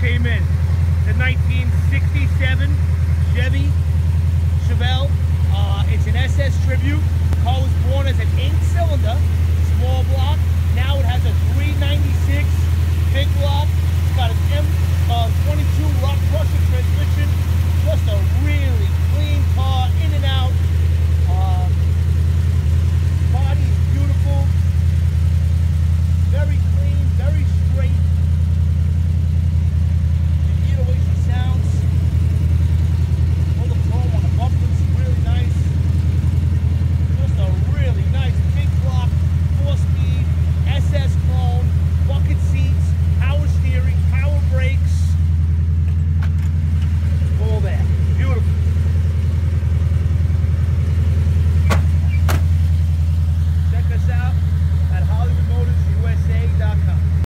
came in. It's a 1967 Chevy Chevelle. It's an SS Tribute. The car was born as an 8-cylinder, small block. Now it has a 396